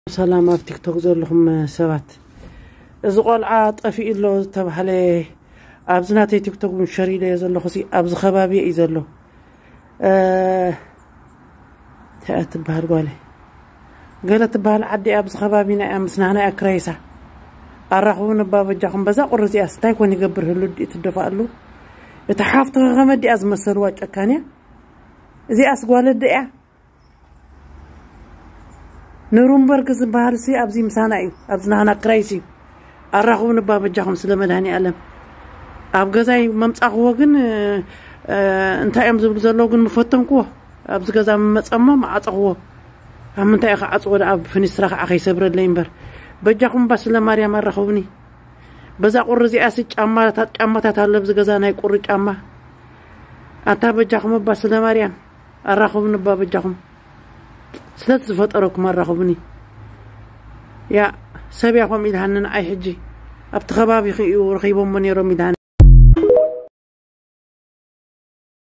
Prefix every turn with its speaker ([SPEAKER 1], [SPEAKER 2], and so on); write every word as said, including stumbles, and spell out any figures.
[SPEAKER 1] سلام على تيك توك زلهم سبات إذا قال عاد أفي إلا تبع عليه أبزناتي تيك توك من شريدة يزلو خسي أبز خبابي يزلو أه تأت بهال قالي قالت بهال عدي أبز خبابينا أمسنا أكريسة أرخون باب جاكم بزا قرزي أستايك واني قبر هلود يتدفع له يتحافظ غمدي أزم السرواج أكانيا زي أسقوال الدقاء نورنبرغ زبارسي أبزي مساناي أبزنا هنا كريسي أرخون باب جاكم سلام هاني ألم أبغزاي ممس أخوغن أنت أيام زبل زلوغن مفتن كوه أبز غزا ممس أمام أتخوه هم أنت أخ أتخوه أب فنسرخ أخي سبرد لينبر بجاكم بس لماريا مرخوني بزا قرزي أسيج أما تات أما تتعلب غزا ناي قرج أما أنت بجاكم بس لماريا أرخون باب جاكم سلت زفترك مرة خبني يا سبيعكم إلهنا أي حجي أبتخبابي خي ورخيبهم من يرمي